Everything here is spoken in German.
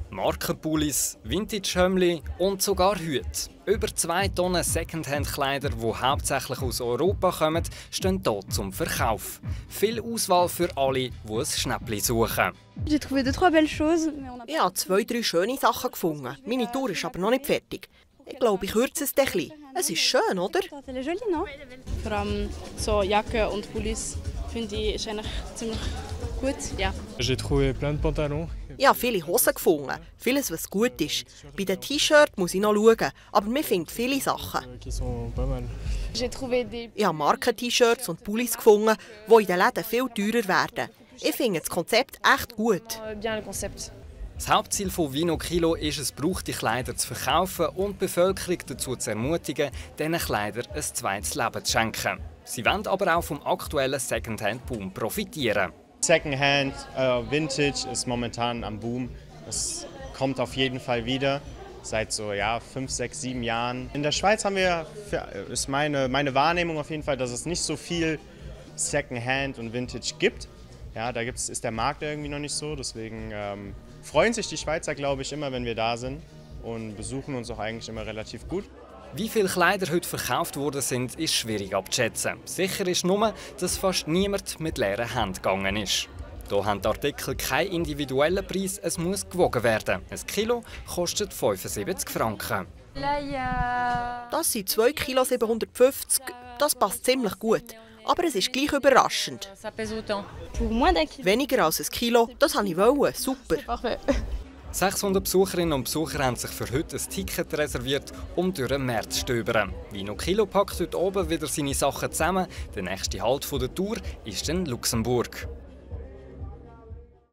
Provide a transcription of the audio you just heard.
Markenpullis, Vintage-Hömmli und sogar Hüte. Über 2 Tonnen Secondhand-Kleider, die hauptsächlich aus Europa kommen, stehen hier zum Verkauf. Viel Auswahl für alle, die ein Schnäppli suchen. Ich habe 2, 3 schöne Sachen gefunden. Meine Tour ist aber noch nicht fertig. Ich glaube, ich kürze es ein bisschen. Es ist schön, oder? Vor allem so Jacken und Pullis finde ich ist eigentlich ziemlich gut. Ja. J'ai trouvé plein de pantalons. Ich habe viele Hosen gefunden. Vieles, was gut ist. Bei den T-Shirts muss ich noch schauen, aber mir finden viele Sachen. Ich habe Marken-T-Shirts und Pullis gefunden, die in den Läden viel teurer werden. Ich finde das Konzept echt gut. Das Hauptziel von Vino Kilo ist es, gebrauchte Kleider zu verkaufen und die Bevölkerung dazu zu ermutigen, diesen Kleidern ein zweites Leben zu schenken. Sie wollen aber auch vom aktuellen Secondhand-Boom profitieren. Secondhand, Vintage ist momentan am Boom. Das kommt auf jeden Fall wieder. Seit so 5, 6, 7 Jahren. In der Schweiz haben wir, ist meine Wahrnehmung auf jeden Fall, dass es nicht so viel Secondhand und Vintage gibt. Ja, da ist der Markt irgendwie noch nicht so. Deswegen freuen sich die Schweizer, glaube ich, immer, wenn wir da sind und besuchen uns auch eigentlich immer relativ gut. Wie viele Kleider heute verkauft worden sind, ist schwierig abzuschätzen. Sicher ist nur, dass fast niemand mit leeren Händen gegangen ist. Hier haben die Artikel keinen individuellen Preis, es muss gewogen werden. Ein Kilo kostet 75 Franken. Das sind 2 Kilo 750. Das passt ziemlich gut. Aber es ist gleich überraschend. Weniger als ein Kilo, das wollte ich. Super. 600 Besucherinnen und Besucher haben sich für heute ein Ticket reserviert, um durch den Markt zu stöbern. Vino Kilo packt heute oben wieder seine Sachen zusammen. Der nächste Halt der Tour ist in Luxemburg.